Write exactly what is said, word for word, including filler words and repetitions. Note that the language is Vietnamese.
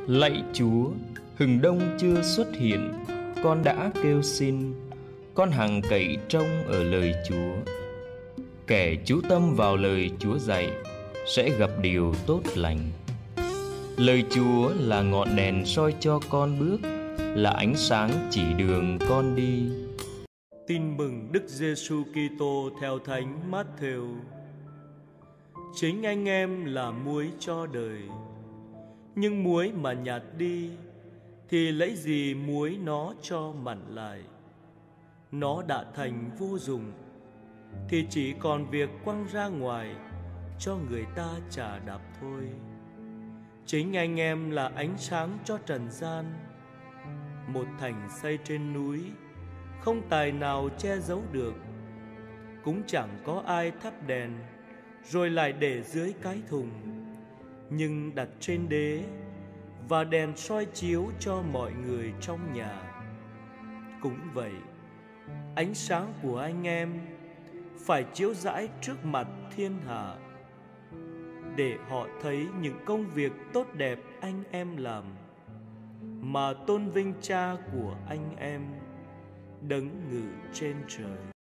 Lạy Chúa, hừng đông chưa xuất hiện, con đã kêu xin, con hằng cậy trông ở lời Chúa. Kẻ chú tâm vào lời Chúa dạy sẽ gặp điều tốt lành. Lời Chúa là ngọn đèn soi cho con bước, là ánh sáng chỉ đường con đi. Tin mừng Đức Giêsu Kitô theo Thánh Mát-thêu. Chính anh em là muối cho đời, nhưng muối mà nhạt đi thì lấy gì muối nó cho mặn lại. Nó đã thành vô dụng thì chỉ còn việc quăng ra ngoài cho người ta chà đạp thôi. Chính anh em là ánh sáng cho trần gian. Một thành xây trên núi không tài nào che giấu được, cũng chẳng có ai thắp đèn rồi lại để dưới cái thùng, nhưng đặt trên đế, và đèn soi chiếu cho mọi người trong nhà. Cũng vậy, ánh sáng của anh em phải chiếu rãi trước mặt thiên hạ, để họ thấy những công việc tốt đẹp anh em làm, mà tôn vinh Cha của anh em đấng ngự trên trời.